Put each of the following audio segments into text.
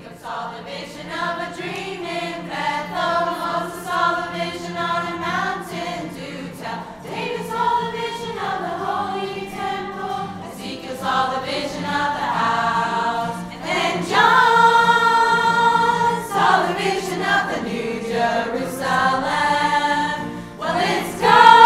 Saw the vision of a dream in Bethel. Moses saw the vision on a mountain to tell. David saw the vision of the holy temple. Ezekiel saw the vision of the house. And then John saw the vision of the new Jerusalem. Well, it's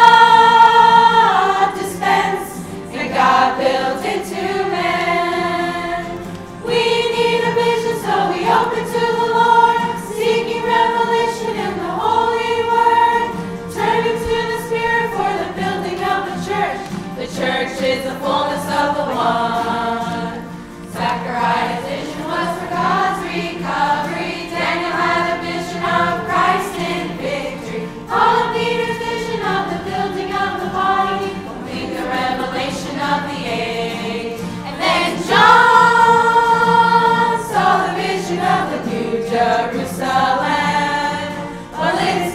God dispensed and God built into man. We need a vision, so we open to the Lord, seeking revelation in the Holy Word, turning to the Spirit for the building of the church. The church is the fullness of the one. Zechariah's vision was for God's recovery. Daniel had a vision of Christ in victory. Paul and Peter's vision of the building of the body will be the revelation of the age. And then John saw the vision of the new Jerusalem. Well, it's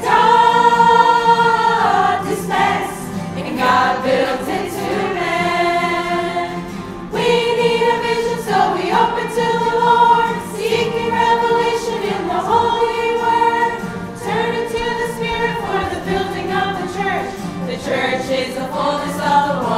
God dispensed and God built into man. We need a vision, so we open to the Lord, seeking revelation in the Holy Word, turning to the Spirit for the building of the church. The church is the fullness of the one.